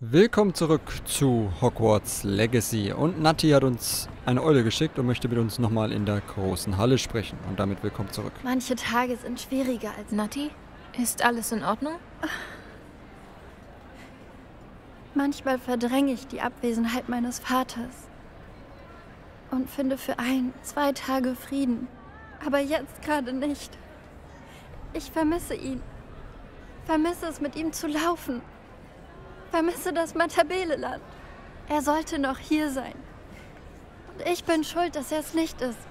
Willkommen zurück zu Hogwarts Legacy. Und Natti hat uns eine Eule geschickt und möchte mit uns nochmal in der großen Halle sprechen. Und damit willkommen zurück. Manche Tage sind schwieriger als... Natti, ist alles in Ordnung? Manchmal verdränge ich die Abwesenheit meines Vaters und finde für 1-2 Tage Frieden. Aber jetzt gerade nicht. Ich vermisse ihn. Vermisse es, mit ihm zu laufen. Vermisse das Matabeleland. Er sollte noch hier sein. Und ich bin schuld, dass er es nicht ist.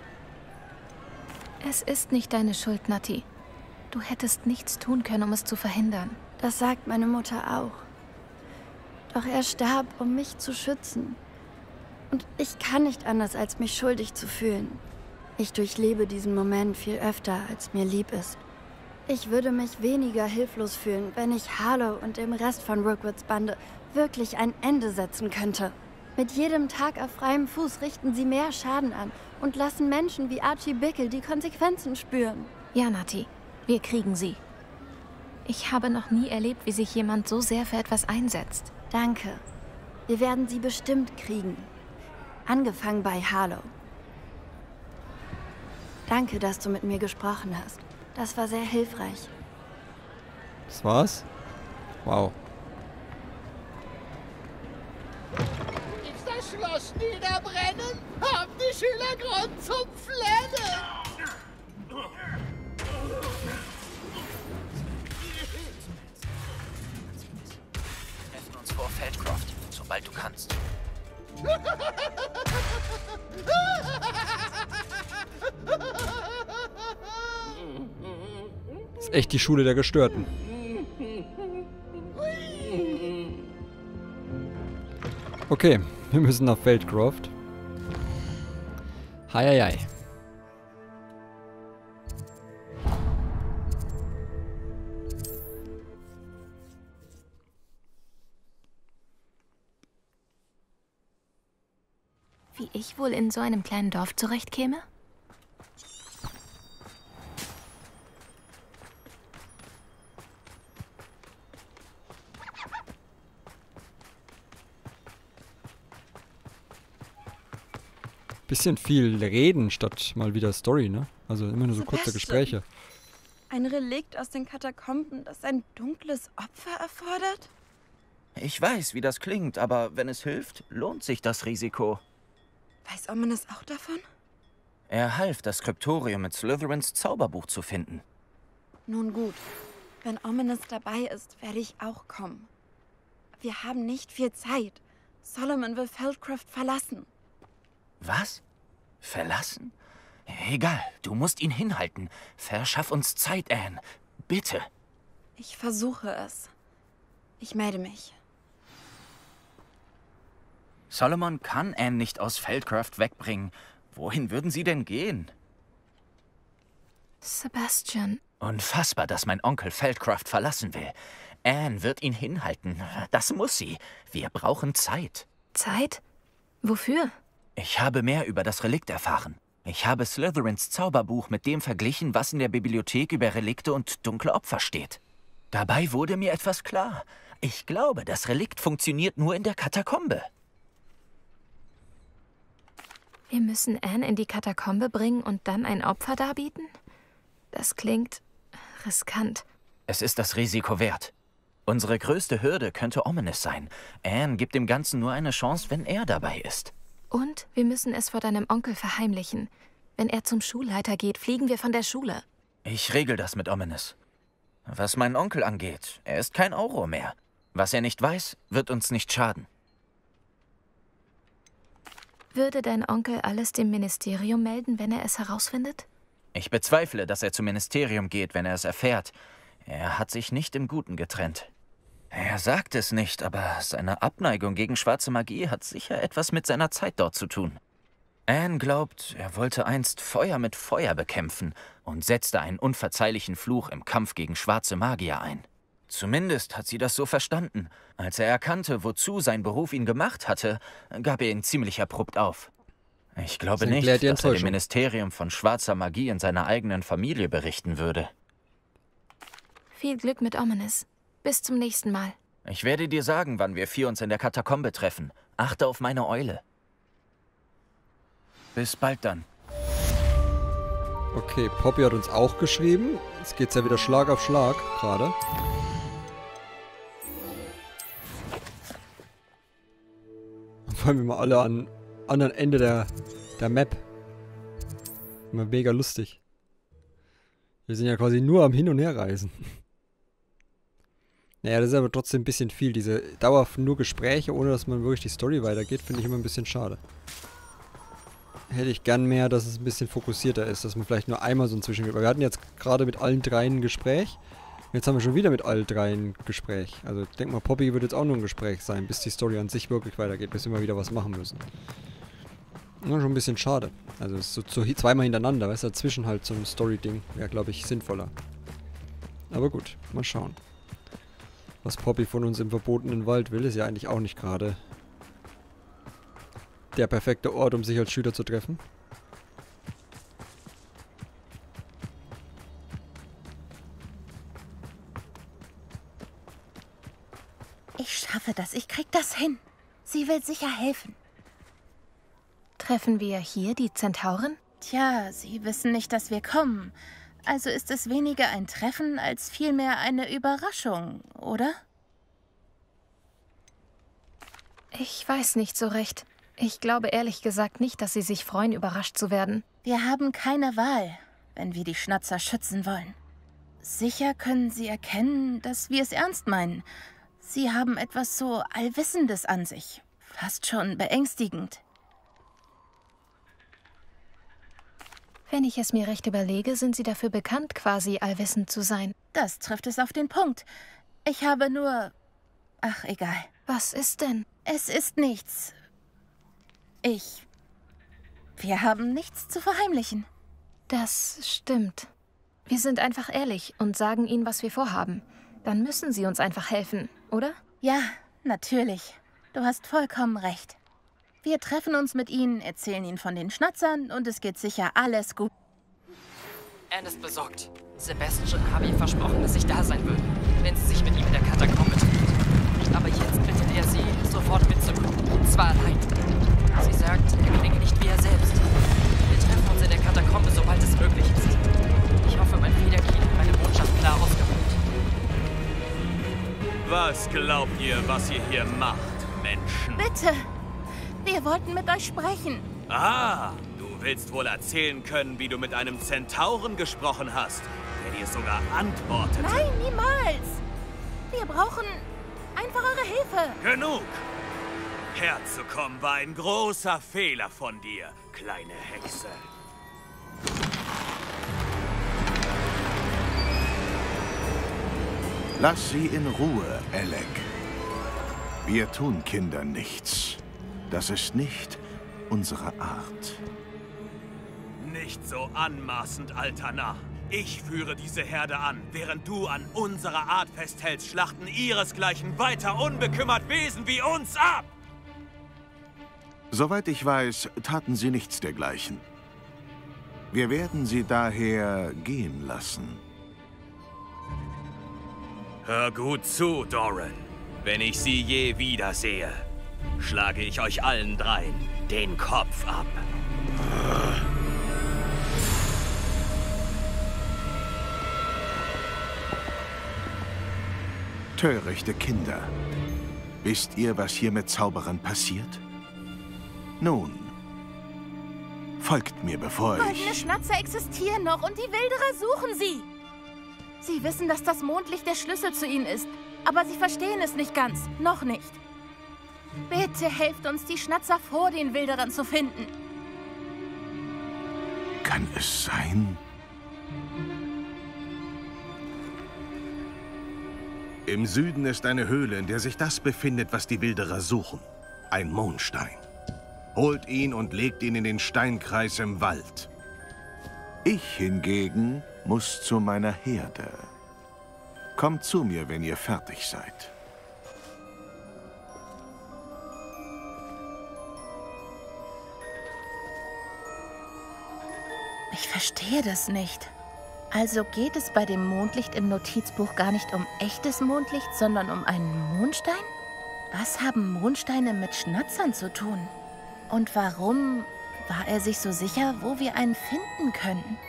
Es ist nicht deine Schuld, Natti. Du hättest nichts tun können, um es zu verhindern. Das sagt meine Mutter auch. Doch er starb, um mich zu schützen. Und ich kann nicht anders, als mich schuldig zu fühlen. Ich durchlebe diesen Moment viel öfter, als mir lieb ist. Ich würde mich weniger hilflos fühlen, wenn ich Harlow und dem Rest von Rookwoods Bande wirklich ein Ende setzen könnte. Mit jedem Tag auf freiem Fuß richten sie mehr Schaden an und lassen Menschen wie Archie Bickle die Konsequenzen spüren. Ja, Natti, wir kriegen sie. Ich habe noch nie erlebt, wie sich jemand so sehr für etwas einsetzt. Danke. Wir werden sie bestimmt kriegen. Angefangen bei Harlow. Danke, dass du mit mir gesprochen hast. Das war sehr hilfreich. Das war's? Wow. Ist das Schloss niederbrennen? Haben die Schüler Grund zum Flennen? Treffen uns vor Feldcroft, sobald du kannst. Ist echt die Schule der Gestörten. Okay, wir müssen nach Feldcroft. Heieiei. Wie ich wohl in so einem kleinen Dorf zurechtkäme? Bisschen viel reden statt mal wieder Story, ne? Also immer nur so kurze Sebastian. Gespräche. Ein Relikt aus den Katakomben, das ein dunkles Opfer erfordert? Ich weiß, wie das klingt, aber wenn es hilft, lohnt sich das Risiko. Weiß Ominous auch davon? Er half, das Skriptorium mit Slytherins Zauberbuch zu finden. Nun gut. Wenn Ominous dabei ist, werde ich auch kommen. Wir haben nicht viel Zeit. Solomon will Feldcroft verlassen. Was? Verlassen? Egal, du musst ihn hinhalten. Verschaff uns Zeit, Anne. Bitte. Ich versuche es. Ich melde mich. Solomon kann Anne nicht aus Feldcroft wegbringen. Wohin würden sie denn gehen? Sebastian, Unfassbar, dass mein Onkel Feldcroft verlassen will. Anne wird ihn hinhalten. Das muss sie. Wir brauchen Zeit. Zeit? Wofür? Ich habe mehr über das Relikt erfahren. Ich habe Slytherins Zauberbuch mit dem verglichen, was in der Bibliothek über Relikte und dunkle Opfer steht. Dabei wurde mir etwas klar. Ich glaube, das Relikt funktioniert nur in der Katakombe. Wir müssen Anne in die Katakombe bringen und dann ein Opfer darbieten? Das klingt riskant. Es ist das Risiko wert. Unsere größte Hürde könnte Ominous sein. Anne gibt dem Ganzen nur eine Chance, wenn er dabei ist. Und wir müssen es vor deinem Onkel verheimlichen. Wenn er zum Schulleiter geht, fliegen wir von der Schule. Ich regel das mit Ominous. Was meinen Onkel angeht, er ist kein Auror mehr. Was er nicht weiß, wird uns nicht schaden. Würde dein Onkel alles dem Ministerium melden, wenn er es herausfindet? Ich bezweifle, dass er zum Ministerium geht, wenn er es erfährt. Er hat sich nicht im Guten getrennt. Er sagt es nicht, aber seine Abneigung gegen schwarze Magie hat sicher etwas mit seiner Zeit dort zu tun. Anne glaubt, er wollte einst Feuer mit Feuer bekämpfen und setzte einen unverzeihlichen Fluch im Kampf gegen schwarze Magier ein. Zumindest hat sie das so verstanden. Als er erkannte, wozu sein Beruf ihn gemacht hatte, gab er ihn ziemlich abrupt auf. Ich glaube Das nicht, erklärt die dass er dem Enttäuschung. Ministerium von schwarzer Magie in seiner eigenen Familie berichten würde. Viel Glück mit Ominous. Bis zum nächsten Mal. Ich werde dir sagen, wann wir 4 uns in der Katakombe treffen. Achte auf meine Eule. Bis bald dann. Okay, Poppy hat uns auch geschrieben. Jetzt geht's ja wieder Schlag auf Schlag gerade. Vor allem immer alle an anderen Ende der Map. Immer mega lustig. Wir sind ja quasi nur am Hin- und Herreisen. Naja, das ist aber trotzdem ein bisschen viel. Diese dauerhaft nur Gespräche, ohne dass man wirklich die Story weitergeht, finde ich immer ein bisschen schade. Hätte ich gern mehr, dass es ein bisschen fokussierter ist, dass man vielleicht nur einmal so ein Zwischengespräch. Weil wir hatten jetzt gerade mit allen dreien ein Gespräch. Jetzt haben wir schon wieder mit allen dreien ein Gespräch. Also ich denke mal, Poppy wird jetzt auch nur ein Gespräch sein, bis die Story an sich wirklich weitergeht, bis wir mal wieder was machen müssen. Ja, schon ein bisschen schade. Also es ist so zweimal hintereinander, weißt du, dazwischen halt so ein Story-Ding wäre, glaube ich, sinnvoller. Aber gut, mal schauen. Was Poppy von uns im verbotenen Wald will, ist ja eigentlich auch nicht gerade der perfekte Ort, um sich als Schüler zu treffen. Ich schaffe das, ich krieg das hin. Sie will sicher helfen. Treffen wir hier die Zentauren? Tja, sie wissen nicht, dass wir kommen. Also ist es weniger ein Treffen als vielmehr eine Überraschung, oder? Ich weiß nicht so recht. Ich glaube ehrlich gesagt nicht, dass sie sich freuen, überrascht zu werden. Wir haben keine Wahl, wenn wir die Schnatzer schützen wollen. Sicher können sie erkennen, dass wir es ernst meinen. Sie haben etwas so Allwissendes an sich. Fast schon beängstigend. Wenn ich es mir recht überlege, sind sie dafür bekannt, quasi allwissend zu sein. Das trifft es auf den Punkt. Ich habe nur... Ach, egal. Was ist denn? Es ist nichts. Wir haben nichts zu verheimlichen. Das stimmt. Wir sind einfach ehrlich und sagen ihnen, was wir vorhaben. Dann müssen sie uns einfach helfen, oder? Ja, natürlich. Du hast vollkommen recht. Wir treffen uns mit ihnen, erzählen ihnen von den Schnatzern und es geht sicher alles gut. Anne ist besorgt. Sebastian habe ihr versprochen, dass ich da sein würde, wenn sie sich mit ihm in der Katakombe trifft. Aber jetzt bittet er sie, sofort mitzukommen. Und zwar allein. Sie sagt, er klinge nicht wie er selbst. Wir treffen uns in der Katakombe, sobald es möglich ist. Ich hoffe, mein Federkiel hat meine Botschaft klar ausgedrückt. Was glaubt ihr, was ihr hier macht, Menschen? Bitte! Wir wollten mit euch sprechen. Ah, du willst wohl erzählen können, wie du mit einem Zentauren gesprochen hast, der dir sogar antwortete. Nein, niemals! Wir brauchen einfach eure Hilfe. Genug! Herzukommen war ein großer Fehler von dir, kleine Hexe. Lass sie in Ruhe, Alec. Wir tun Kindern nichts. Das ist nicht unsere Art. Nicht so anmaßend, alter Narr. Ich führe diese Herde an, während du an unserer Art festhältst, schlachten ihresgleichen weiter unbekümmert Wesen wie uns ab! Soweit ich weiß, taten sie nichts dergleichen. Wir werden sie daher gehen lassen. Hör gut zu, Doran. Wenn ich sie je wiedersehe, schlage ich euch allen dreien den Kopf ab. Törichte Kinder. Wisst ihr, was hier mit Zauberern passiert? Nun, folgt mir, bevor Goldene ich... Schnatzer existieren noch und die Wilderer suchen sie. Sie wissen, dass das Mondlicht der Schlüssel zu ihnen ist, aber sie verstehen es nicht ganz. Noch nicht. Bitte helft uns, die Schnatzer vor den Wilderern zu finden. Kann es sein? Im Süden ist eine Höhle, in der sich das befindet, was die Wilderer suchen. Ein Mondstein. Holt ihn und legt ihn in den Steinkreis im Wald. Ich hingegen muss zu meiner Herde. Kommt zu mir, wenn ihr fertig seid. Ich verstehe das nicht. Also geht es bei dem Mondlicht im Notizbuch gar nicht um echtes Mondlicht, sondern um einen Mondstein? Was haben Mondsteine mit Schnatzern zu tun? Und warum war er sich so sicher, wo wir einen finden können?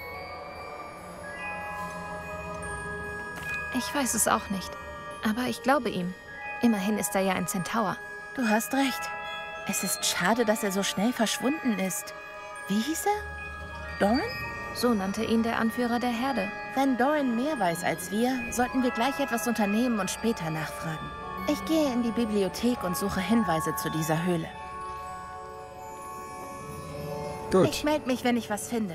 Ich weiß es auch nicht. Aber ich glaube ihm. Immerhin ist er ja ein Centaur. Du hast recht. Es ist schade, dass er so schnell verschwunden ist. Wie hieß er? Doran? So nannte ihn der Anführer der Herde. Wenn Doran mehr weiß als wir, sollten wir gleich etwas unternehmen und später nachfragen. Ich gehe in die Bibliothek und suche Hinweise zu dieser Höhle. Gut. Ich melde mich, wenn ich was finde.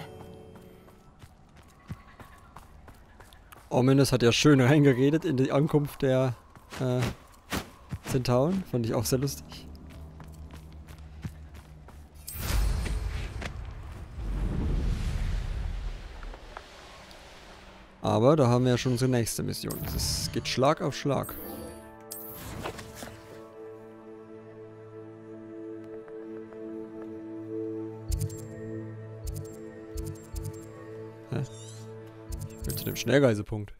Ominous hat ja schön reingeredet in die Ankunft der Zentauren. Fand ich auch sehr lustig. Aber da haben wir ja schon unsere nächste Mission. Es geht Schlag auf Schlag. Hä? Ich will zu dem Schnellreisepunkt.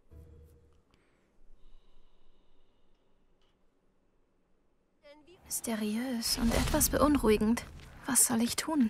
Mysteriös und etwas beunruhigend. Was soll ich tun?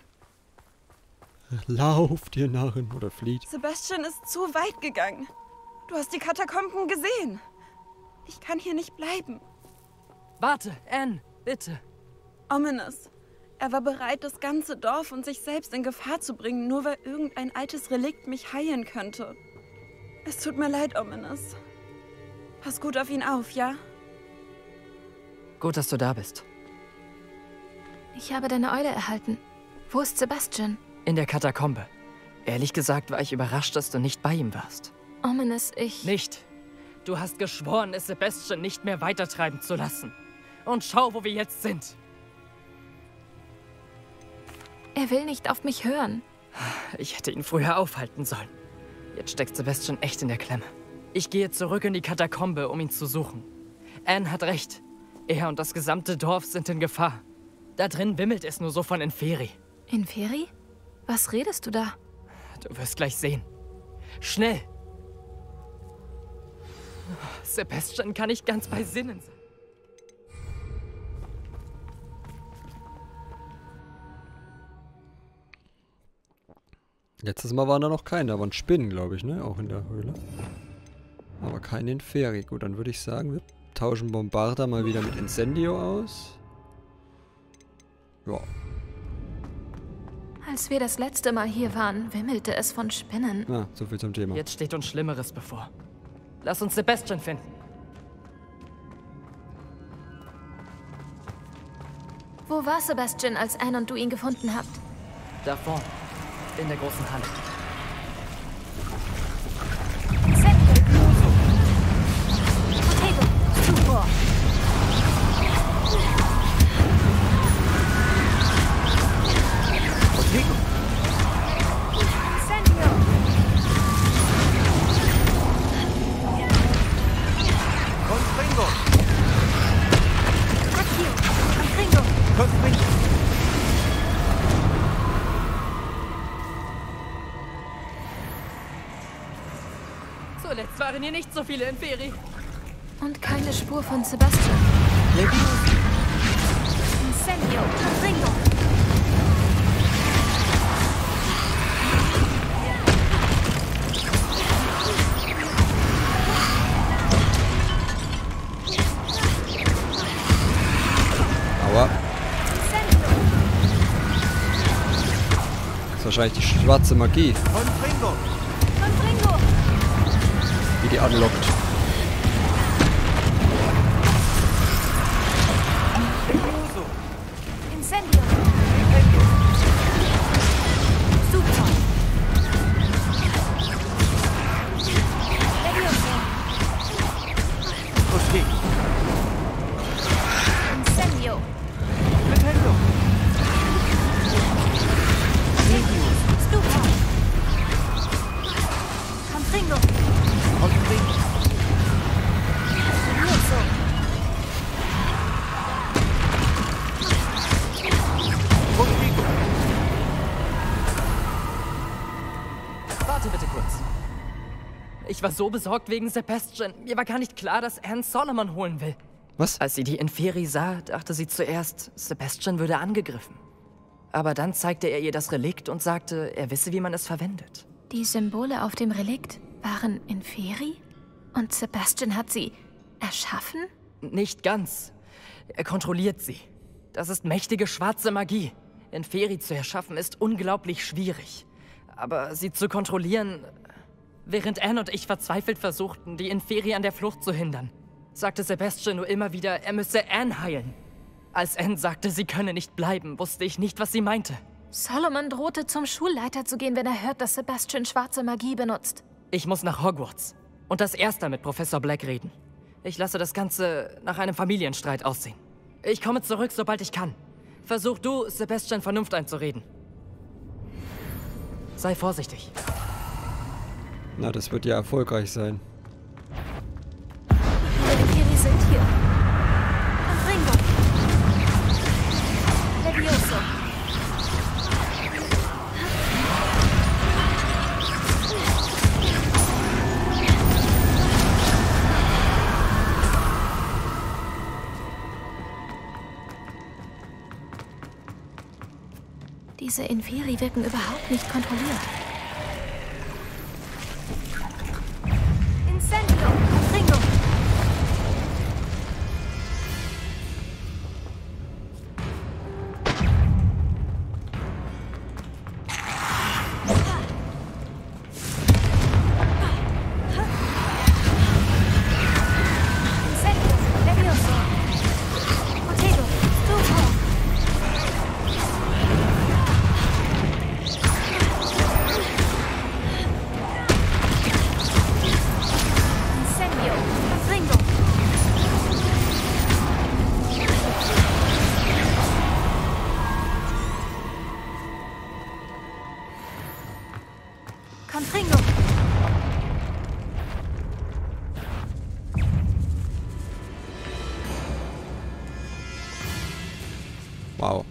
Lauft, ihr Narren, oder flieht. Sebastian ist zu weit gegangen. Du hast die Katakomben gesehen. Ich kann hier nicht bleiben. Warte, Anne, bitte. Ominous. Er war bereit, das ganze Dorf und sich selbst in Gefahr zu bringen, nur weil irgendein altes Relikt mich heilen könnte. Es tut mir leid, Ominous. Pass gut auf ihn auf, ja? Gut, dass du da bist. Ich habe deine Eule erhalten. Wo ist Sebastian? In der Katakombe. Ehrlich gesagt war ich überrascht, dass du nicht bei ihm warst. Ominous, ich... Nicht. Du hast geschworen, es Sebastian nicht mehr weitertreiben zu lassen. Und schau, wo wir jetzt sind. Er will nicht auf mich hören. Ich hätte ihn früher aufhalten sollen. Jetzt steckt Sebastian echt in der Klemme. Ich gehe zurück in die Katakombe, um ihn zu suchen. Anne hat recht. Er und das gesamte Dorf sind in Gefahr. Da drin wimmelt es nur so von Inferi. Inferi? Was redest du da? Du wirst gleich sehen. Schnell! Sebastian kann nicht ganz bei Sinnen sein. Letztes Mal waren da noch keine, da waren Spinnen, glaube ich, ne? Auch in der Höhle. Aber keine Inferi. Gut, dann würde ich sagen, wir tauschen Bombarda mal wieder mit Incendio aus. Ja. Als wir das letzte Mal hier waren, wimmelte es von Spinnen. Ah, so viel zum Thema. Jetzt steht uns Schlimmeres bevor. Lass uns Sebastian finden. Wo war Sebastian, als Anne und du ihn gefunden habt? Da vorne, in der großen Halle. Zuletzt waren hier nicht so viele Inferi. Und keine Spur von Sebastian. Incendio, Ringo. Aua. Das ist wahrscheinlich die schwarze Magie. Die die anlockt. Incendio. Super. Incendio. Stupa. Confringo. Warte bitte kurz. Ich war so besorgt wegen Sebastian. Mir war gar nicht klar, dass Anne Solomon holen will. Was? Als sie die Inferi sah, dachte sie zuerst, Sebastian würde angegriffen. Aber dann zeigte er ihr das Relikt und sagte, er wisse, wie man es verwendet. Die Symbole auf dem Relikt waren Inferi? Und Sebastian hat sie erschaffen? Nicht ganz. Er kontrolliert sie. Das ist mächtige schwarze Magie. Inferi zu erschaffen ist unglaublich schwierig. Aber sie zu kontrollieren... Während Anne und ich verzweifelt versuchten, die Inferi an der Flucht zu hindern, sagte Sebastian nur immer wieder, er müsse Anne heilen. Als Anne sagte, sie könne nicht bleiben, wusste ich nicht, was sie meinte. Solomon drohte, zum Schulleiter zu gehen, wenn er hört, dass Sebastian schwarze Magie benutzt. Ich muss nach Hogwarts und das erste mit Professor Black reden. Ich lasse das Ganze nach einem Familienstreit aussehen. Ich komme zurück, sobald ich kann. Versuch du, Sebastian Vernunft einzureden. Sei vorsichtig. Na, das wird ja erfolgreich sein. Die Inferi sind hier. Und Ringo. Levioso. Diese Inferi wirken überhaupt nicht kontrolliert. Incendio, Ringo. Incendio, Levioso. Protego, Stufo. Incendio, Ringo. Confringo. Wow.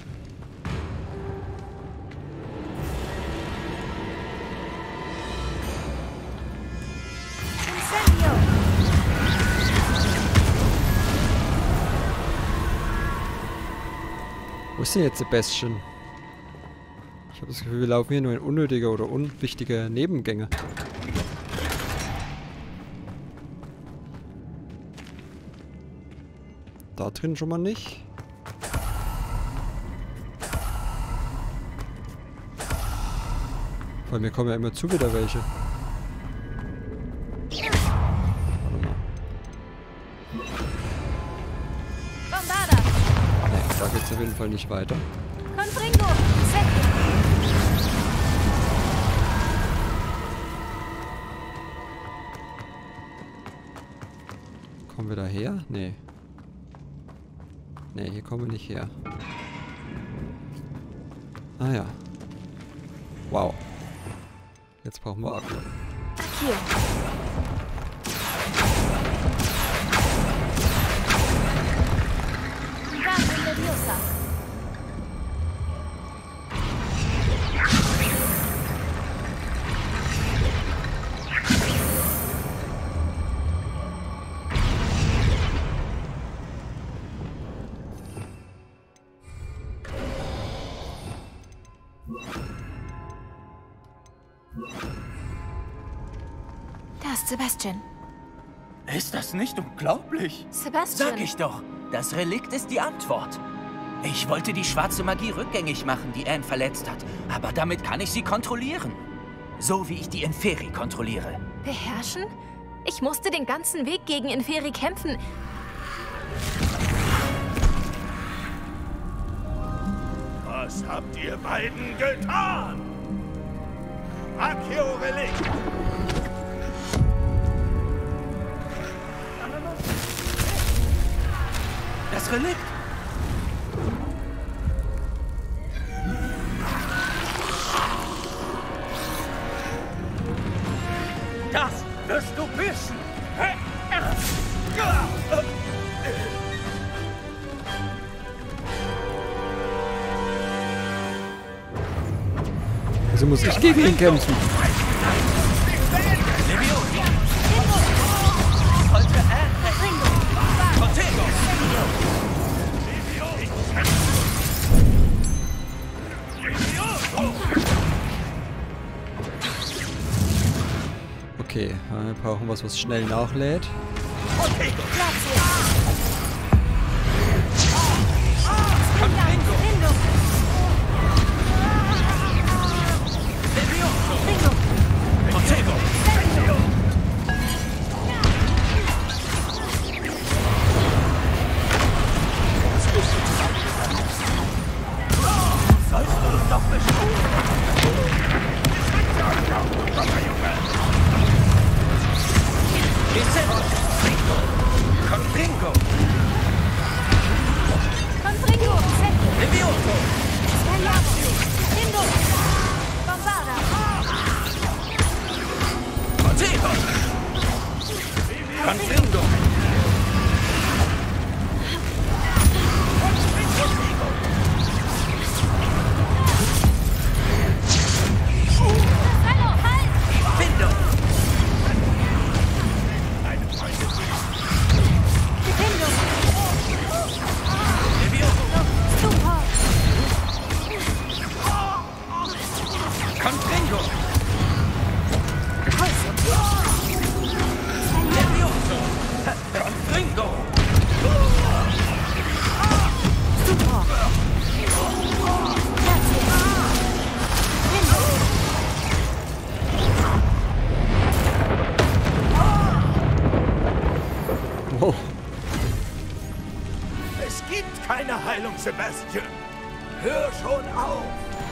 Incendio. Wo ist denn jetzt Sebastian? Ich habe das Gefühl, wir laufen hier nur in unnötige oder unwichtige Nebengänge. Da drin schon mal nicht. Weil mir kommen ja immer zu wieder welche. Warte mal. Bombada. Nee, da geht's auf jeden Fall nicht weiter. Confringo. Incendio. Kommen wir da her? Nee. Nee, hier kommen wir nicht her. Ah ja. Wow. Jetzt brauchen wir Akku. Hier. Wingardium Leviosa. Da ist Sebastian. Ist das nicht unglaublich? Sebastian. Sag ich doch, das Relikt ist die Antwort. Ich wollte die schwarze Magie rückgängig machen, die Anne verletzt hat. Aber damit kann ich sie kontrollieren. So wie ich die Inferi kontrolliere. Beherrschen? Ich musste den ganzen Weg gegen Inferi kämpfen. Was habt ihr beiden getan? Accio Relikt! Das Relikt! Das wirst du wissen! Also muss ich gegen ihn kämpfen. Okay, wir brauchen was schnell nachlädt. Es gibt keine Heilung, Sebastian. Hör schon auf.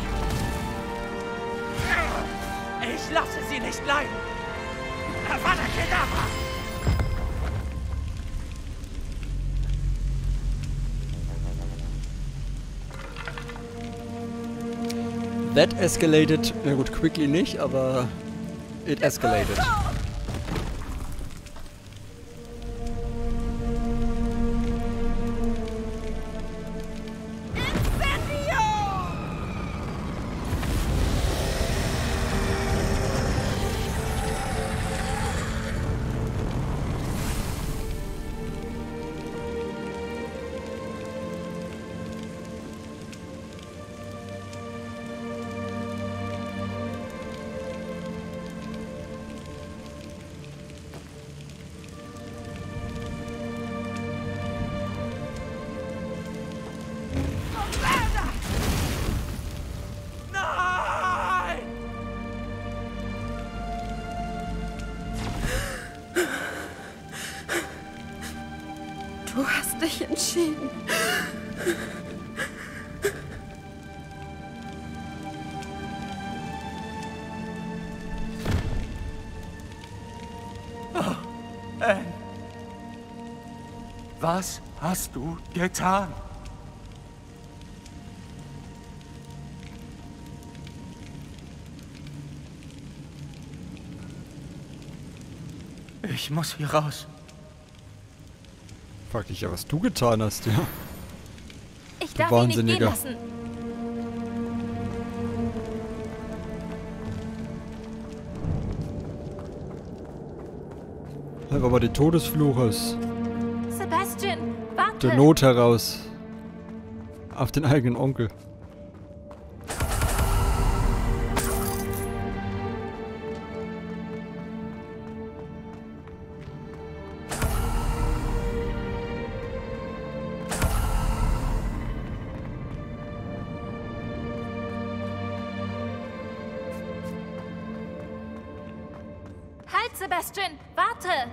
Ich lasse sie nicht leiden. Avada Kedavra. That escalated. Na gut, quickly nicht, aber it escalated. Du hast dich entschieden. Oh, Anne. Was hast du getan? Ich muss hier raus. Frag dich ja, was du getan hast, ja. Ich darf ihn nicht gehen Wahnsinniger. lassen. Hör aber die Todesfluch aus Sebastian, warte! der Not heraus. Auf den eigenen Onkel. Halt, Sebastian, warte!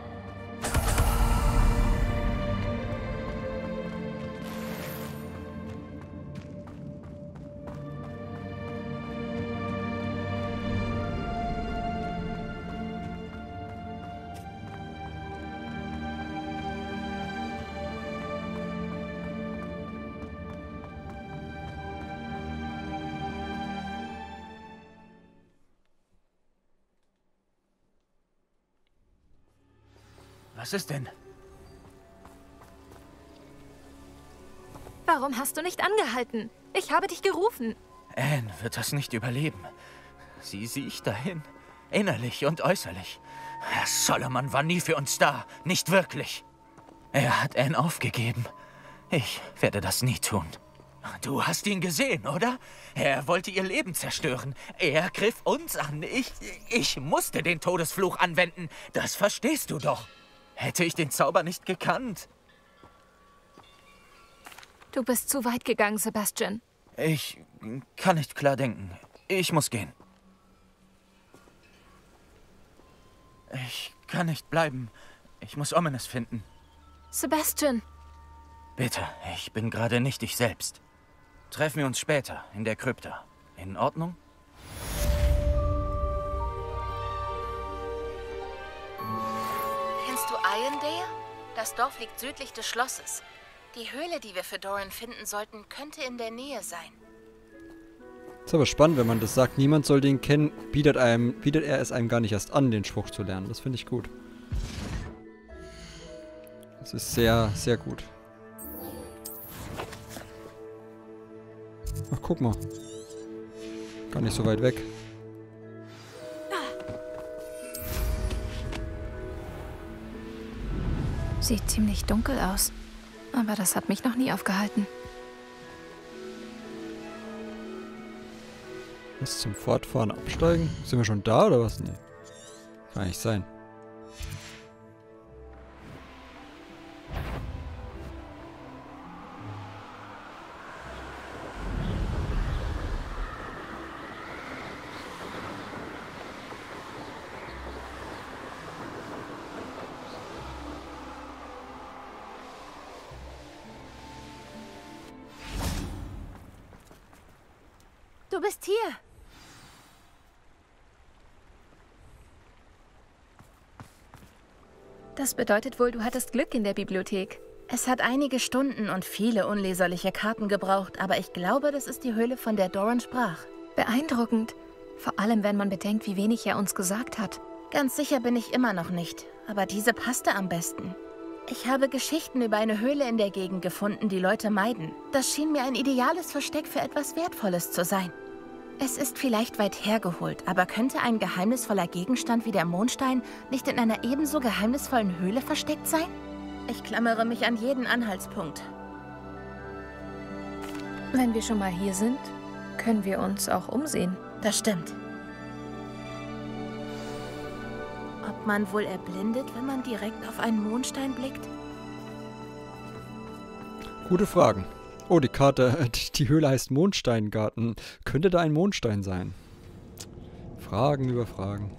Was ist denn? Warum hast du nicht angehalten? Ich habe dich gerufen. Anne wird das nicht überleben. Sieh ich dahin. Innerlich und äußerlich. Herr Solomon war nie für uns da. Nicht wirklich. Er hat Anne aufgegeben. Ich werde das nie tun. Du hast ihn gesehen, oder? Er wollte ihr Leben zerstören. Er griff uns an. Ich musste den Todesfluch anwenden. Das verstehst du doch. Hätte ich den Zauber nicht gekannt. Du bist zu weit gegangen, Sebastian. Ich kann nicht klar denken. Ich muss gehen. Ich kann nicht bleiben. Ich muss Ominous finden. Sebastian! Bitte, ich bin gerade nicht ich selbst. Treffen wir uns später in der Krypta. In Ordnung? Kennst du Irondale? Das Dorf liegt südlich des Schlosses. Die Höhle, die wir für Doran finden sollten, könnte in der Nähe sein. Ist aber spannend, wenn man das sagt, niemand soll den kennen, bietet er es einem gar nicht erst an, den Spruch zu lernen. Das finde ich gut. Das ist sehr, sehr gut. Ach, guck mal. Gar nicht so weit weg. Sieht ziemlich dunkel aus. Aber das hat mich noch nie aufgehalten. Was zum Fortfahren absteigen? Sind wir schon da oder was? Nee. Kann nicht sein. Du bist hier. Das bedeutet wohl, du hattest Glück in der Bibliothek. Es hat einige Stunden und viele unleserliche Karten gebraucht, aber ich glaube, das ist die Höhle, von der Doran sprach. Beeindruckend. Vor allem, wenn man bedenkt, wie wenig er uns gesagt hat. Ganz sicher bin ich immer noch nicht, aber diese passte am besten. Ich habe Geschichten über eine Höhle in der Gegend gefunden, die Leute meiden. Das schien mir ein ideales Versteck für etwas Wertvolles zu sein. Es ist vielleicht weit hergeholt, aber könnte ein geheimnisvoller Gegenstand wie der Mondstein nicht in einer ebenso geheimnisvollen Höhle versteckt sein? Ich klammere mich an jeden Anhaltspunkt. Wenn wir schon mal hier sind, können wir uns auch umsehen. Das stimmt. Ob man wohl erblindet, wenn man direkt auf einen Mondstein blickt? Gute Fragen. Oh, die Karte, die Höhle heißt Mondsteingarten. Könnte da ein Mondstein sein? Fragen über Fragen,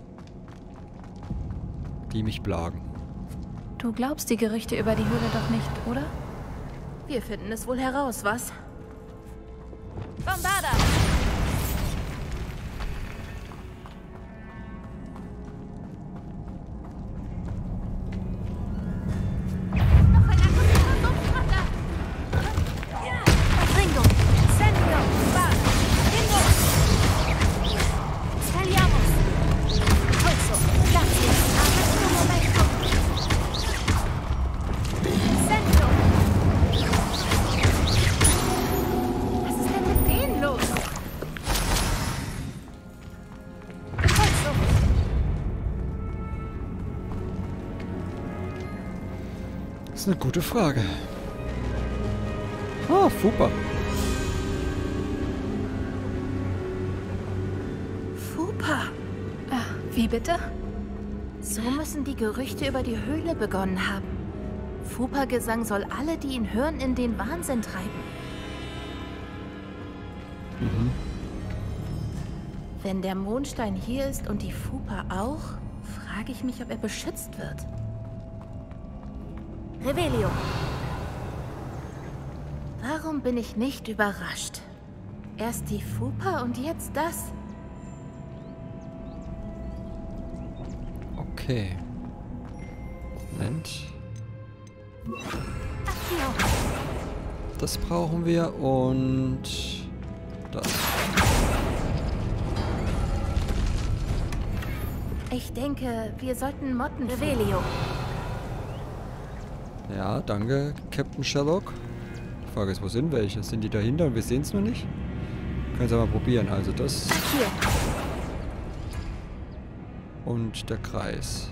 die mich plagen. Du glaubst die Gerüchte über die Höhle doch nicht, oder? Wir finden es wohl heraus, was? Bombarda! Das ist eine gute Frage. Ah, Fupa. Fupa? Wie bitte? So müssen die Gerüchte über die Höhle begonnen haben. Fupa-Gesang soll alle, die ihn hören, in den Wahnsinn treiben. Mhm. Wenn der Mondstein hier ist und die Fupa auch, frage ich mich, ob er beschützt wird. Revelio. Warum bin ich nicht überrascht? Erst die Fupa und jetzt das? Okay. Moment. Das brauchen wir und das. Ich denke, wir sollten Motten Revelio. Ja, danke, Captain Sherlock. Die Frage ist, wo sind welche? Sind die dahinter und wir sehen es noch nicht? Können es aber probieren. Also das. Hier. Und der Kreis.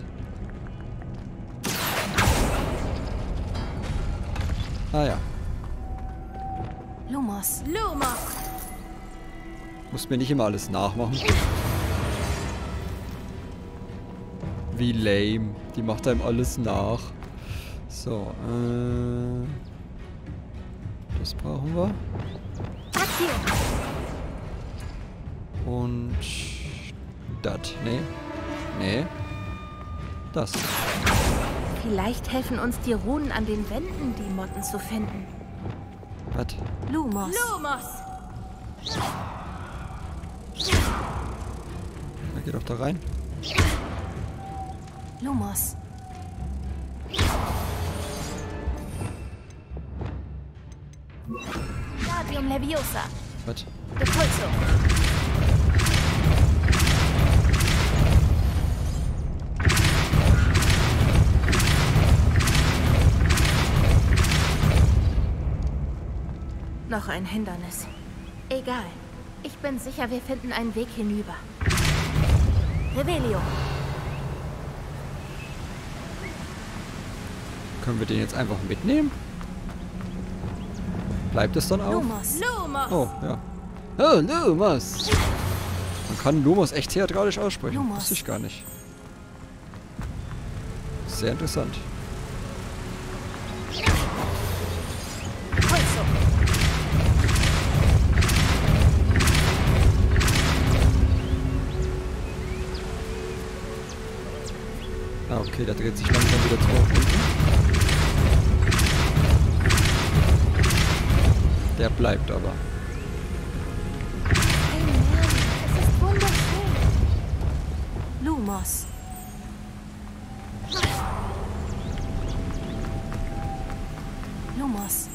Ah ja. Lumos. Lumos. Muss mir nicht immer alles nachmachen. Wie lame. Die macht einem alles nach. So, das brauchen wir. Und das. Nee. Nee. Das. Vielleicht helfen uns die Runen an den Wänden, die Motten zu finden. Was? Lumos. Lumos. Na, geh doch da rein. Lumos. Radium Leviosa. Was? Depulso. Noch ein Hindernis. Egal. Ich bin sicher, wir finden einen Weg hinüber. Revelio. Können wir den jetzt einfach mitnehmen? Bleibt es dann auch? Lumos. Lumos. Oh, ja. Oh, Lumos. Man kann Lumos echt theatralisch aussprechen. Lumos. Wusste ich gar nicht. Sehr interessant. Pulso. Ah, okay, da dreht sich langsam wieder zurück. Der bleibt aber. Hey Merlin, es ist wunderschön. Lumos. Lumos.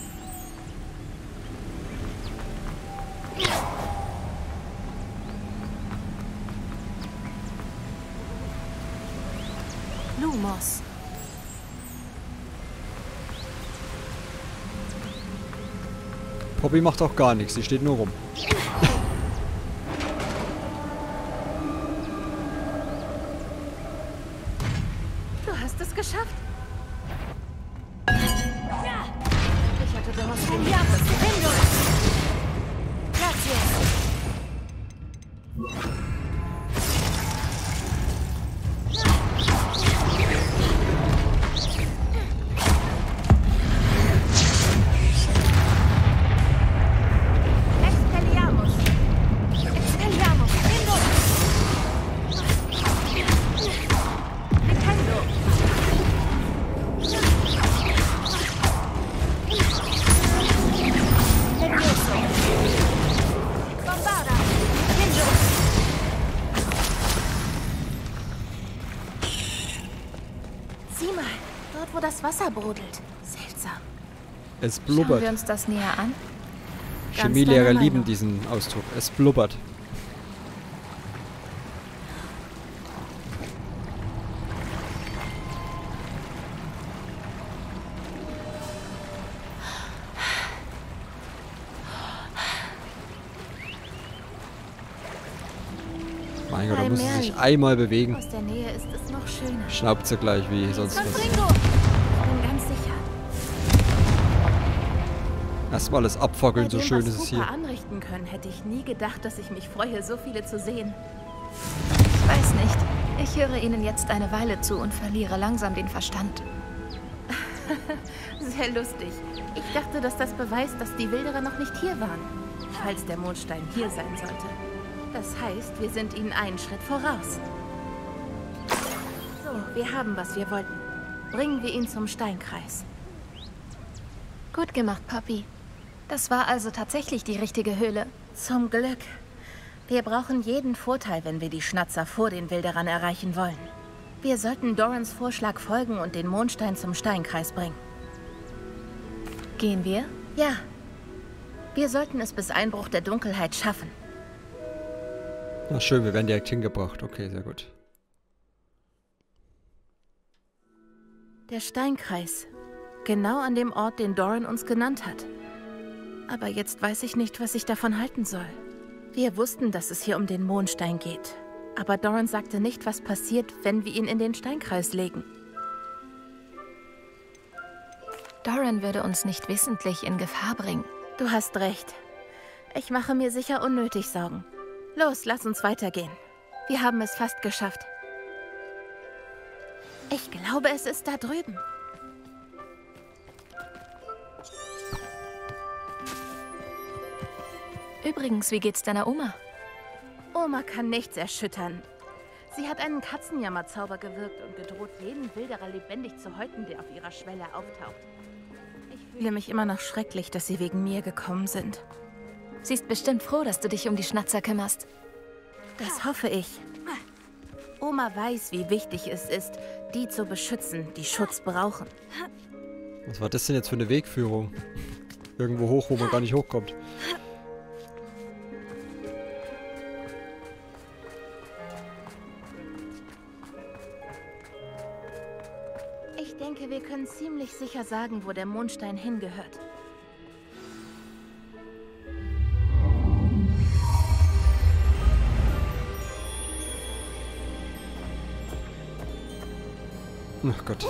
Lumos. Poppy macht auch gar nichts, sie steht nur rum. Du hast es geschafft. Ich hatte daraus geniales Windows. Gracias. Expelliarmus. Expelliarmus. Windows. Nintendo. Levioso. Bombarda. Windows. Sieh mal, dort wo das Wasser brodelt. Seltsam. Es Schauen wir blubbert. uns das näher an. Chemielehrer deiner lieben Meinung. diesen Ausdruck. Es blubbert. Mein Gott, da Bei muss sie sich Merlin. einmal bewegen. Aus der Nähe ist es noch schöner. Schnaubt sie gleich wie sonst was. Confringo. Ich bin ganz sicher. Erstmal alles abfackeln, so Bei dem, schön was ist es Cooper hier. anrichten können, hätte ich nie gedacht, dass ich mich freue, so viele zu sehen. Ich weiß nicht. Ich höre Ihnen jetzt eine Weile zu und verliere langsam den Verstand. Sehr lustig. Ich dachte, dass das beweist, dass die Wilderer noch nicht hier waren. Falls der Mondstein hier sein sollte. Das heißt, wir sind ihnen einen Schritt voraus. So, wir haben, was wir wollten. Bringen wir ihn zum Steinkreis. Gut gemacht, Poppy. Das war also tatsächlich die richtige Höhle. Zum Glück. Wir brauchen jeden Vorteil, wenn wir die Schnatzer vor den Wilderern erreichen wollen. Wir sollten Dorans Vorschlag folgen und den Mondstein zum Steinkreis bringen. Gehen wir? Ja. Wir sollten es bis Einbruch der Dunkelheit schaffen. Na schön, wir werden direkt hingebracht. Okay, sehr gut. Der Steinkreis. Genau an dem Ort, den Doran uns genannt hat. Aber jetzt weiß ich nicht, was ich davon halten soll. Wir wussten, dass es hier um den Mondstein geht. Aber Doran sagte nicht, was passiert, wenn wir ihn in den Steinkreis legen. Doran würde uns nicht wissentlich in Gefahr bringen. Du hast recht. Ich mache mir sicher unnötig Sorgen. Los, lass uns weitergehen. Wir haben es fast geschafft. Ich glaube, es ist da drüben. Übrigens, wie geht's deiner Oma? Oma kann nichts erschüttern. Sie hat einen Katzenjammerzauber gewirkt und gedroht, jeden Wilderer lebendig zu häuten, der auf ihrer Schwelle auftaucht. Ich fühle mich immer noch schrecklich, dass sie wegen mir gekommen sind. Sie ist bestimmt froh, dass du dich um die Schnatzer kümmerst. Das hoffe ich. Oma weiß, wie wichtig es ist, die zu beschützen, die Schutz brauchen. Was war das denn jetzt für eine Wegführung? Irgendwo hoch, wo man gar nicht hochkommt. Ich denke, wir können ziemlich sicher sagen, wo der Mondstein hingehört. Ach Gott.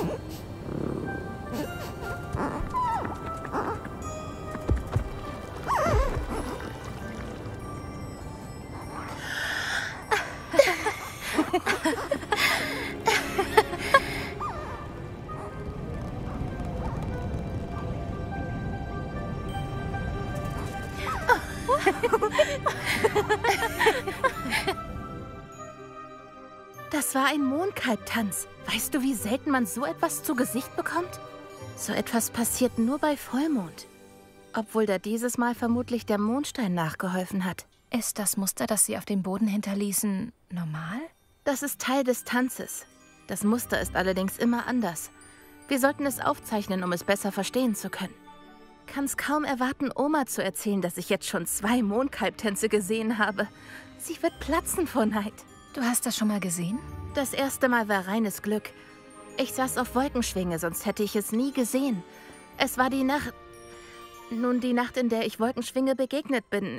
Das war ein Mondkalbtanz. Weißt du, wie selten man so etwas zu Gesicht bekommt? So etwas passiert nur bei Vollmond. Obwohl da dieses Mal vermutlich der Mondstein nachgeholfen hat. Ist das Muster, das sie auf dem Boden hinterließen, normal? Das ist Teil des Tanzes. Das Muster ist allerdings immer anders. Wir sollten es aufzeichnen, um es besser verstehen zu können. Kann's kaum erwarten, Oma zu erzählen, dass ich jetzt schon 2 Mondkalbtänze gesehen habe. Sie wird platzen vor Neid. Du hast das schon mal gesehen? Das erste Mal war reines Glück. Ich saß auf Wolkenschwinge, sonst hätte ich es nie gesehen. Es war die Nacht... Nun, die Nacht, in der ich Wolkenschwinge begegnet bin.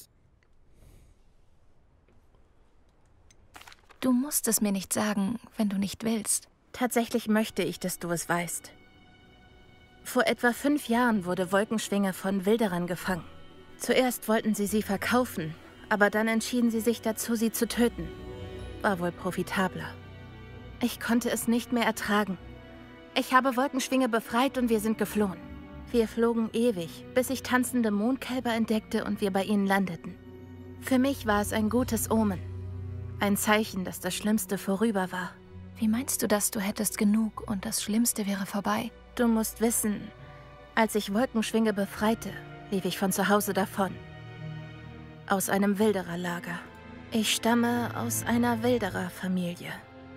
Du musst es mir nicht sagen, wenn du nicht willst. Tatsächlich möchte ich, dass du es weißt. Vor etwa 5 Jahren wurde Wolkenschwinge von Wilderern gefangen. Zuerst wollten sie verkaufen, aber dann entschieden sie sich dazu, sie zu töten. War wohl profitabler. Ich konnte es nicht mehr ertragen. Ich habe Wolkenschwinge befreit und wir sind geflohen. Wir flogen ewig, bis ich tanzende Mondkälber entdeckte und wir bei ihnen landeten. Für mich war es ein gutes Omen. Ein Zeichen, dass das Schlimmste vorüber war. Wie meinst du das? Du hättest genug und das Schlimmste wäre vorbei? Du musst wissen, als ich Wolkenschwinge befreite, lief ich von zu Hause davon. Aus einem Wildererlager. Ich stamme aus einer Wildererfamilie.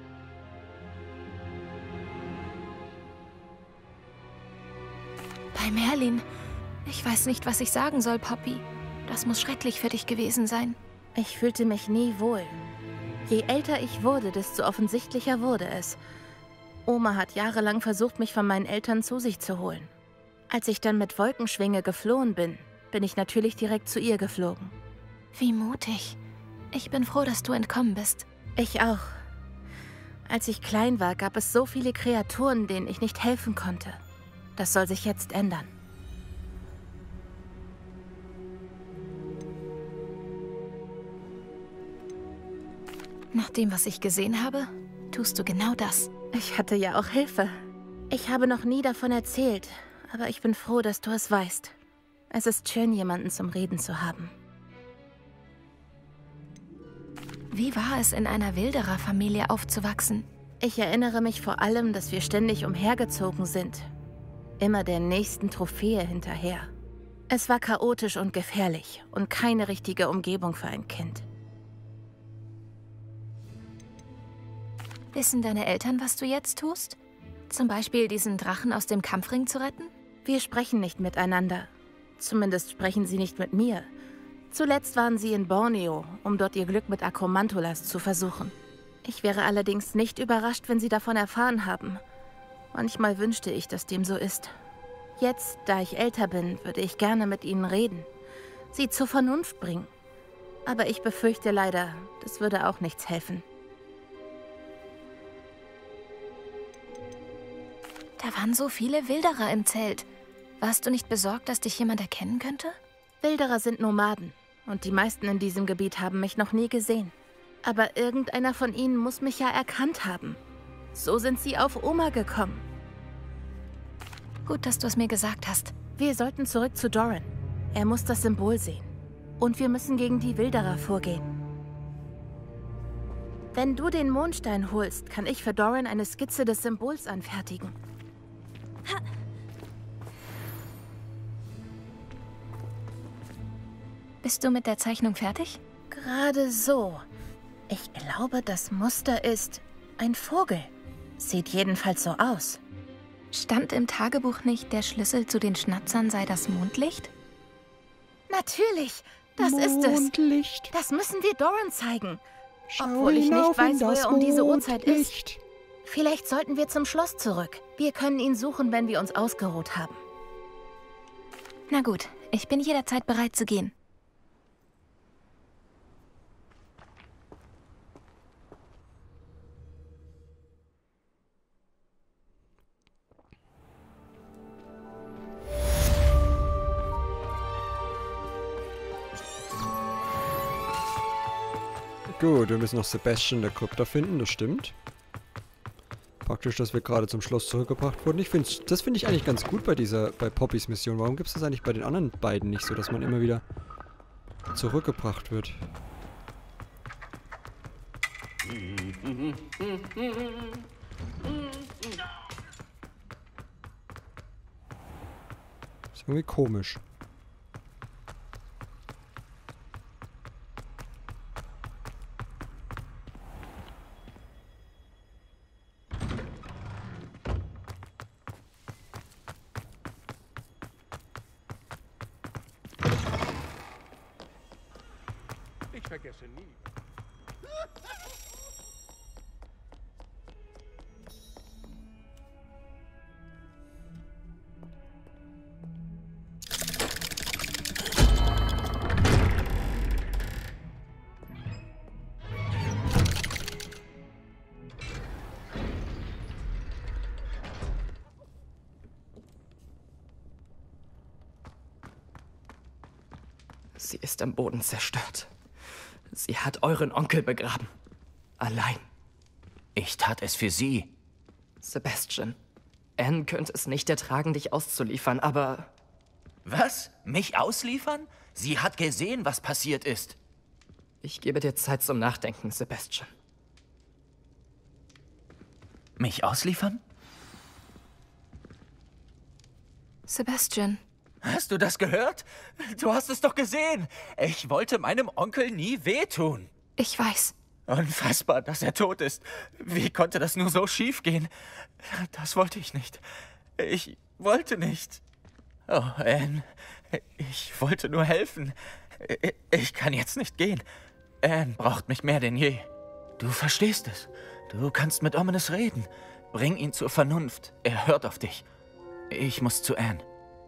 Bei Merlin. Ich weiß nicht, was ich sagen soll, Poppy. Das muss schrecklich für dich gewesen sein. Ich fühlte mich nie wohl. Je älter ich wurde, desto offensichtlicher wurde es. Oma hat jahrelang versucht, mich von meinen Eltern zu sich zu holen. Als ich dann mit Wolkenschwinge geflohen bin, bin ich natürlich direkt zu ihr geflogen. Wie mutig. Ich bin froh, dass du entkommen bist. Ich auch. Als ich klein war, gab es so viele Kreaturen, denen ich nicht helfen konnte. Das soll sich jetzt ändern. Nach dem, was ich gesehen habe, tust du genau das. Ich hatte ja auch Hilfe. Ich habe noch nie davon erzählt, aber ich bin froh, dass du es weißt. Es ist schön, jemanden zum Reden zu haben. Wie war es, in einer Wildererfamilie aufzuwachsen? Ich erinnere mich vor allem, dass wir ständig umhergezogen sind. Immer der nächsten Trophäe hinterher. Es war chaotisch und gefährlich und keine richtige Umgebung für ein Kind. Wissen deine Eltern, was du jetzt tust? Zum Beispiel diesen Drachen aus dem Kampfring zu retten? Wir sprechen nicht miteinander. Zumindest sprechen sie nicht mit mir. Zuletzt waren sie in Borneo, um dort ihr Glück mit Akromantulas zu versuchen. Ich wäre allerdings nicht überrascht, wenn sie davon erfahren haben. Manchmal wünschte ich, dass dem so ist. Jetzt, da ich älter bin, würde ich gerne mit ihnen reden. Sie zur Vernunft bringen. Aber ich befürchte leider, das würde auch nichts helfen. Da waren so viele Wilderer im Zelt. Warst du nicht besorgt, dass dich jemand erkennen könnte? Wilderer sind Nomaden. Und die meisten in diesem Gebiet haben mich noch nie gesehen. Aber irgendeiner von ihnen muss mich ja erkannt haben. So sind sie auf Oma gekommen. Gut, dass du es mir gesagt hast. Wir sollten zurück zu Doran. Er muss das Symbol sehen. Und wir müssen gegen die Wilderer vorgehen. Wenn du den Mondstein holst, kann ich für Doran eine Skizze des Symbols anfertigen. Ha. Bist du mit der Zeichnung fertig? Gerade so. Ich glaube, das Muster ist ein Vogel. Sieht jedenfalls so aus. Stand im Tagebuch nicht, der Schlüssel zu den Schnatzern sei das Mondlicht? Natürlich, das ist es. Mondlicht. Das müssen wir Doran zeigen. Schau Obwohl ich nicht weiß, wo er um diese Uhrzeit ist. Mondlicht. Vielleicht sollten wir zum Schloss zurück. Wir können ihn suchen, wenn wir uns ausgeruht haben. Na gut, ich bin jederzeit bereit zu gehen. Gut, wir müssen noch Sebastian der Krypta finden, das stimmt. Praktisch, dass wir gerade zum Schloss zurückgebracht wurden. Das finde ich eigentlich ganz gut bei Poppys Mission. Warum gibt es das eigentlich bei den anderen beiden nicht so, dass man immer wieder zurückgebracht wird? Ist irgendwie komisch. Ich vergesse nie. Sie ist am Boden zerstört. Sie hat euren Onkel begraben. Allein. Ich tat es für sie. Sebastian, Anne könnte es nicht ertragen, dich auszuliefern, aber... Was? Mich ausliefern? Sie hat gesehen, was passiert ist. Ich gebe dir Zeit zum Nachdenken, Sebastian. Mich ausliefern? Sebastian. Hast du das gehört? Du hast es doch gesehen. Ich wollte meinem Onkel nie wehtun. Ich weiß. Unfassbar, dass er tot ist. Wie konnte das nur so schief gehen? Das wollte ich nicht. Ich wollte nicht. Oh, Anne. Ich wollte nur helfen. Ich kann jetzt nicht gehen. Anne braucht mich mehr denn je. Du verstehst es. Du kannst mit Ominous reden. Bring ihn zur Vernunft. Er hört auf dich. Ich muss zu Anne.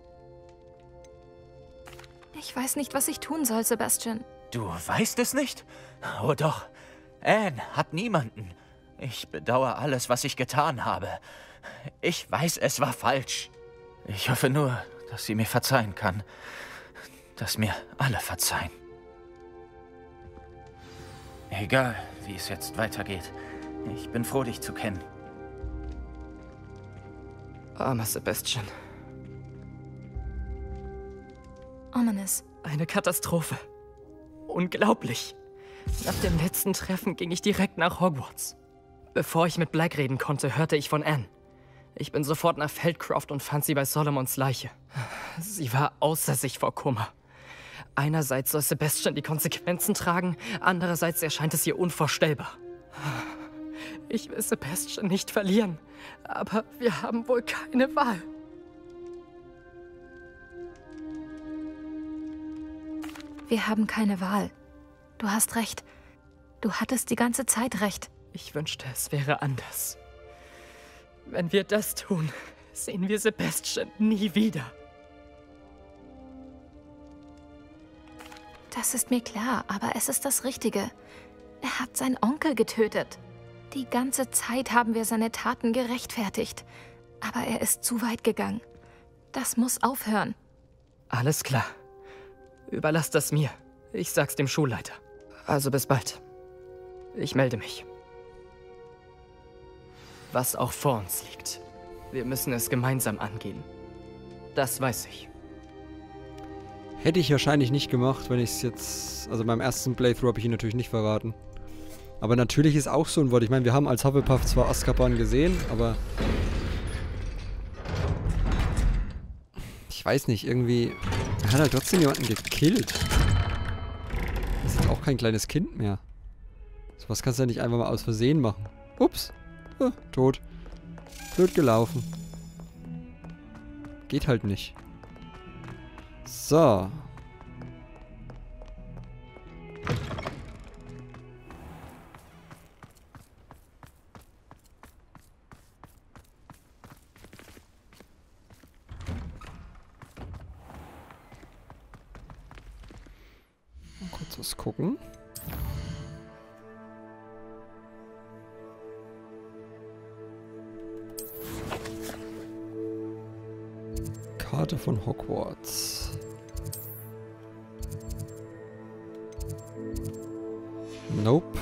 Ich weiß nicht, was ich tun soll, Sebastian. Du weißt es nicht? Oh doch. Anne hat niemanden. Ich bedauere alles, was ich getan habe. Ich weiß, es war falsch. Ich hoffe nur, dass sie mir verzeihen kann. Dass mir alle verzeihen. Egal, wie es jetzt weitergeht. Ich bin froh, dich zu kennen. Armer Sebastian. Ominous. Eine Katastrophe. Unglaublich. Nach dem letzten Treffen ging ich direkt nach Hogwarts. Bevor ich mit Black reden konnte, hörte ich von Anne. Ich bin sofort nach Feldcroft und fand sie bei Solomons Leiche. Sie war außer sich vor Kummer. Einerseits soll Sebastian die Konsequenzen tragen, andererseits erscheint es ihr unvorstellbar. Ich will Sebastian nicht verlieren, aber wir haben wohl keine Wahl. Wir haben keine Wahl. Du hast recht. Du hattest die ganze Zeit recht. Ich wünschte, es wäre anders. Wenn wir das tun, sehen wir Sebastian nie wieder. Das ist mir klar, aber es ist das Richtige. Er hat seinen Onkel getötet. Die ganze Zeit haben wir seine Taten gerechtfertigt. Aber er ist zu weit gegangen. Das muss aufhören. Alles klar. Überlass das mir. Ich sag's dem Schulleiter. Also bis bald. Ich melde mich. Was auch vor uns liegt. Wir müssen es gemeinsam angehen. Das weiß ich. Hätte ich wahrscheinlich nicht gemacht, wenn ich es jetzt... Also beim ersten Playthrough habe ich ihn natürlich nicht verraten. Aber natürlich ist auch so ein Wort. Ich meine, wir haben als Hufflepuff zwar Azkaban gesehen, aber... Ich weiß nicht, irgendwie... Er hat halt trotzdem jemanden gekillt. Das ist auch kein kleines Kind mehr. Sowas kannst du ja nicht einfach mal aus Versehen machen. Ups. Tot. Blöd gelaufen. Geht halt nicht. So. Mal kurz was gucken. Karte von Hogwarts. Nope.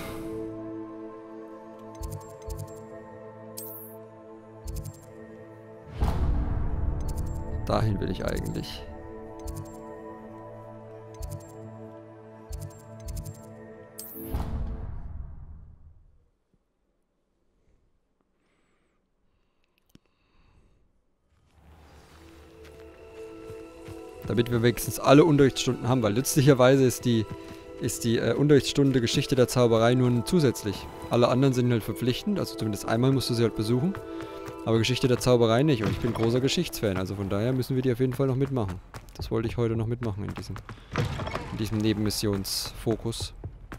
Dahin will ich eigentlich. Damit wir wenigstens alle Unterrichtsstunden haben, weil nützlicherweise ist die Unterrichtsstunde Geschichte der Zauberei nur zusätzlich. Alle anderen sind halt verpflichtend, also zumindest einmal musst du sie halt besuchen. Aber Geschichte der Zauberei nicht und ich bin großer Geschichtsfan, also von daher müssen wir die auf jeden Fall noch mitmachen. Das wollte ich heute noch mitmachen in diesem Nebenmissionsfokus.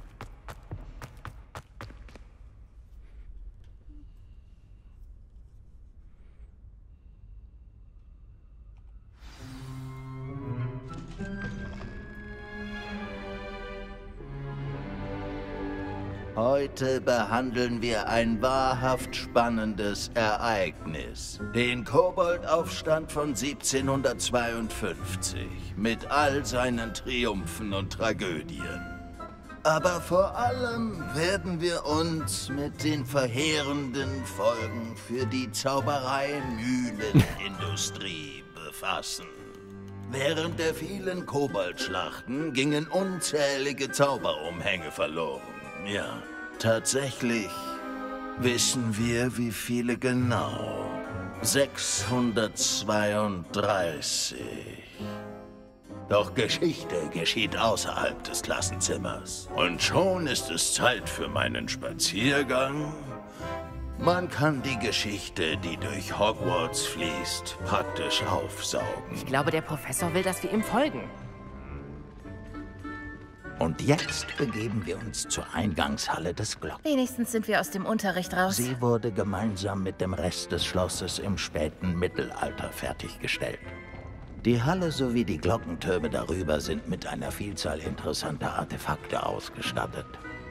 Heute behandeln wir ein wahrhaft spannendes Ereignis. Den Koboldaufstand von 1752 mit all seinen Triumphen und Tragödien. Aber vor allem werden wir uns mit den verheerenden Folgen für die Zauberei-Mühlenindustrie befassen. Während der vielen Koboldschlachten gingen unzählige Zauberumhänge verloren. Ja, tatsächlich wissen wir, wie viele genau. 632. Doch Geschichte geschieht außerhalb des Klassenzimmers. Und schon ist es Zeit für meinen Spaziergang. Man kann die Geschichte, die durch Hogwarts fließt, praktisch aufsaugen. Ich glaube, der Professor will, dass wir ihm folgen. Und jetzt begeben wir uns zur Eingangshalle des Glocken. Wenigstens sind wir aus dem Unterricht raus. Sie wurde gemeinsam mit dem Rest des Schlosses im späten Mittelalter fertiggestellt. Die Halle sowie die Glockentürme darüber sind mit einer Vielzahl interessanter Artefakte ausgestattet.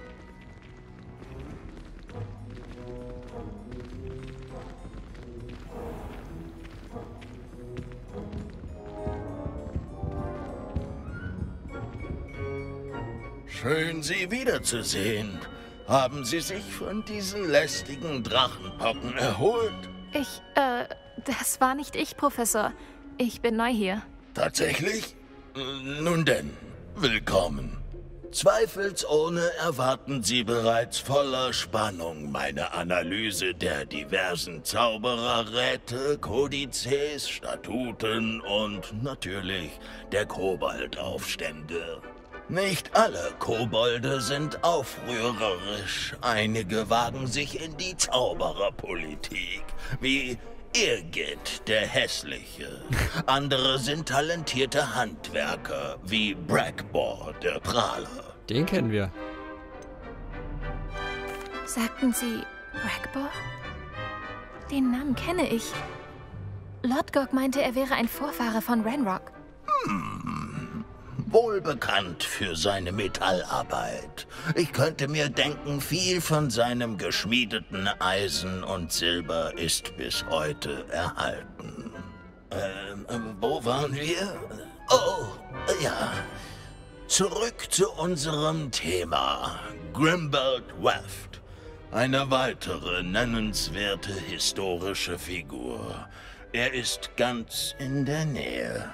Schön, Sie wiederzusehen. Haben Sie sich von diesen lästigen Drachenpocken erholt? Das war nicht ich, Professor. Ich bin neu hier. Tatsächlich? Nun denn, willkommen. Zweifelsohne erwarten Sie bereits voller Spannung meine Analyse der diversen Zaubererräte, Kodizes, Statuten und natürlich der Koboldaufstände. Nicht alle Kobolde sind aufrührerisch. Einige wagen sich in die Zaubererpolitik, wie Irgit, der Hässliche. Andere sind talentierte Handwerker, wie Brackbor, der Prahler. Den kennen wir. Sagten Sie Brackbor? Den Namen kenne ich. Lodgok meinte, er wäre ein Vorfahre von Ranrock. Wohlbekannt für seine Metallarbeit. Ich könnte mir denken, viel von seinem geschmiedeten Eisen und Silber ist bis heute erhalten. Wo waren wir? Oh, ja. Zurück zu unserem Thema. Grimbold Weft. Eine weitere nennenswerte historische Figur. Er ist ganz in der Nähe.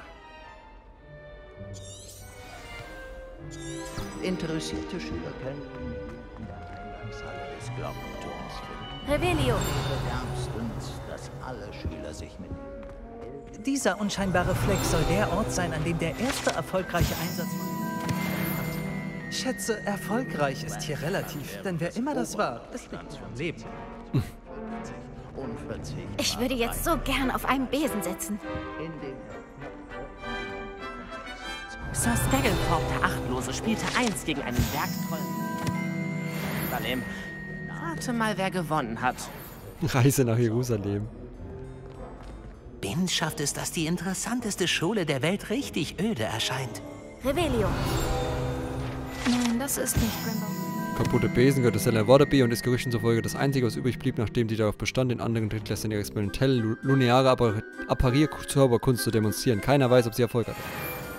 Interessierte Schüler könnten in der Eingangshalle des Glockenturms finden. Revelio. Wärmstens, dass alle Schüler sich mit... Dieser unscheinbare Fleck soll der Ort sein, an dem der erste erfolgreiche Einsatz von... Schätze, erfolgreich ist hier relativ, denn wer immer das war, ist nicht mehr am Leben. Ich würde jetzt so gern auf einem Besen sitzen. Sir Stagglethorpe, der Achtlose, spielte 1 gegen einen Werktroll. Jerusalem. Rate mal, wer gewonnen hat. Reise nach Jerusalem. Bin schafft es, dass die interessanteste Schule der Welt richtig öde erscheint. Revelio. Nein, das ist nicht Grimbold. Kaputte Besen gehörte Stella Waterby und ist Gerüchten zufolge das Einzige, was übrig blieb, nachdem sie darauf bestand, den anderen Drittklässlern ihre experimentelle, lineare Apparierzauberkunst zu demonstrieren. Keiner weiß, ob sie Erfolg hatte.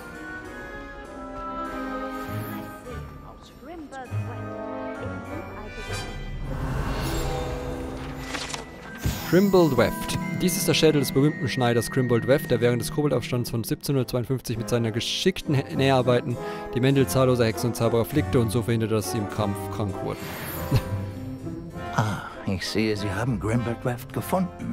Grimbold Weft. Dies ist der Schädel des berühmten Schneiders Grimbold Weft, der während des Koboldaufstands von 1752 mit seiner geschickten Näharbeiten die Mäntel zahlloser Hexen und Zauberer flickte und so verhinderte, dass sie im Kampf krank wurden. Ah, ich sehe, Sie haben Grimbold Weft gefunden.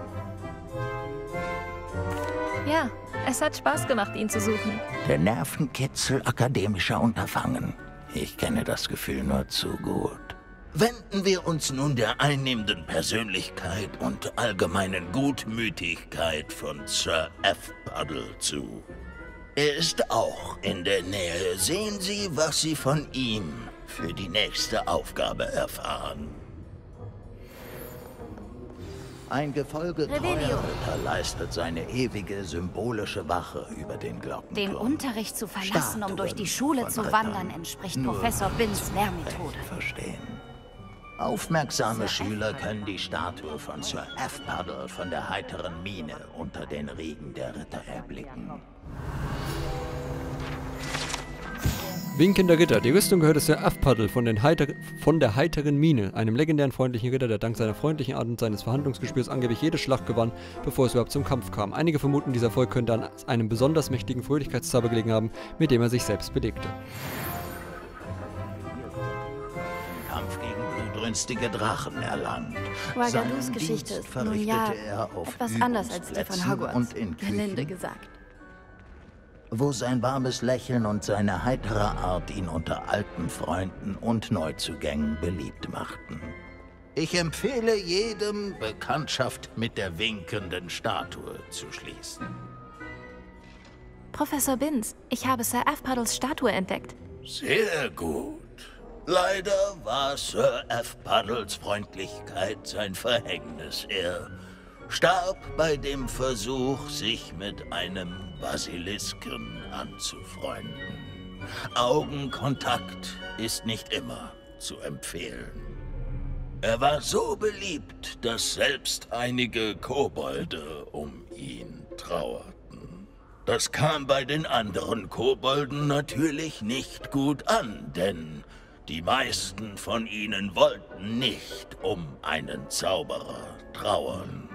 Ja, es hat Spaß gemacht, ihn zu suchen. Der Nervenkitzel akademischer Unterfangen. Ich kenne das Gefühl nur zu gut. Wenden wir uns nun der einnehmenden Persönlichkeit und allgemeinen Gutmütigkeit von Sir F. Puddle zu. Er ist auch in der Nähe. Sehen Sie, was Sie von ihm für die nächste Aufgabe erfahren. Ein Gefolge treuer Ritter leistet seine ewige symbolische Wache über den Glockenturm. Den Unterricht zu verlassen, um durch die Schule zu wandern, entspricht Professor Binns Lehrmethode. Verstehen. Aufmerksame Schüler können die Statue von Sir F. Puddle von der heiteren Mine unter den Riegen der Ritter erblicken. Winkender Ritter. Die Rüstung gehörte Sir F. Puddle von der heiteren Mine, einem legendären freundlichen Ritter, der dank seiner freundlichen Art und seines Verhandlungsgespürs angeblich jede Schlacht gewann, bevor es überhaupt zum Kampf kam. Einige vermuten, dieser Erfolg könnte an einem besonders mächtigen Fröhlichkeitszauber gelegen haben, mit dem er sich selbst belegte. Kampf gegen blutrünstige Drachen erlangt. Wagadus Geschichte ist nun ja etwas anders als die von Hogwarts, und in gelinde gesagt. Wo sein warmes Lächeln und seine heitere Art ihn unter alten Freunden und Neuzugängen beliebt machten. Ich empfehle jedem, Bekanntschaft mit der winkenden Statue zu schließen. Professor Binns, ich habe Sir F. Puddles Statue entdeckt. Sehr gut. Leider war Sir F. Puddles Freundlichkeit sein Verhängnis. Er starb bei dem Versuch, sich mit einem Basilisken anzufreunden. Augenkontakt ist nicht immer zu empfehlen. Er war so beliebt, dass selbst einige Kobolde um ihn trauerten. Das kam bei den anderen Kobolden natürlich nicht gut an, denn die meisten von ihnen wollten nicht um einen Zauberer trauern.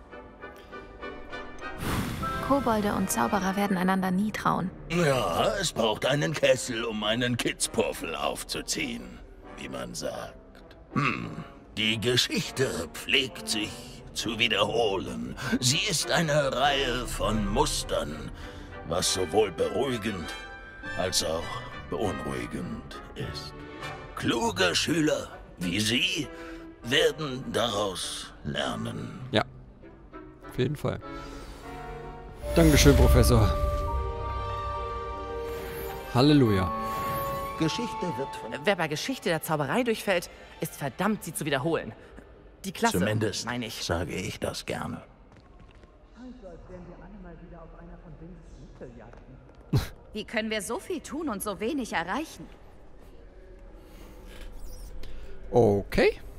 Kobolde und Zauberer werden einander nie trauen. Ja, es braucht einen Kessel, um einen Kitzpuffel aufzuziehen, wie man sagt. Die Geschichte pflegt sich zu wiederholen. Sie ist eine Reihe von Mustern, was sowohl beruhigend als auch beunruhigend ist. Kluge Schüler wie Sie werden daraus lernen. Ja, auf jeden Fall. Dankeschön, Professor. Halleluja. Geschichte wird von... Wer bei Geschichte der Zauberei durchfällt, ist verdammt, sie zu wiederholen. Die Klasse, Zumindest meine ich. Sage ich das gerne. Wie können wir so viel tun und so wenig erreichen? Okay.